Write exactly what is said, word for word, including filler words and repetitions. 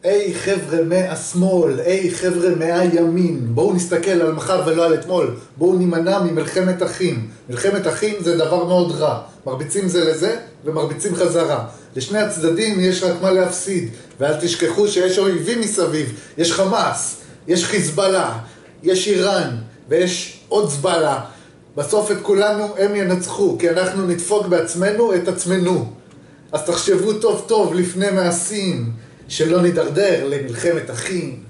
היי חבר'ה מהשמאל, היי חבר'ה מהימין, בואו נסתכל על מחר ולא על אתמול, בואו נימנע ממלחמת אחים. מלחמת אחים זה דבר מאוד רע, מרביצים זה לזה ומרביצים חזרה. לשני הצדדים יש רק מה להפסיד, ואל תשכחו שיש אויבים מסביב, יש חמאס, יש חיזבאללה, יש איראן ויש עוד זבאללה. בסוף את כולנו הם ינצחו, כי אנחנו נדפוק בעצמנו את עצמנו. אז תחשבו טוב טוב לפני מעשים, שלא נדרדר למלחמת אחים.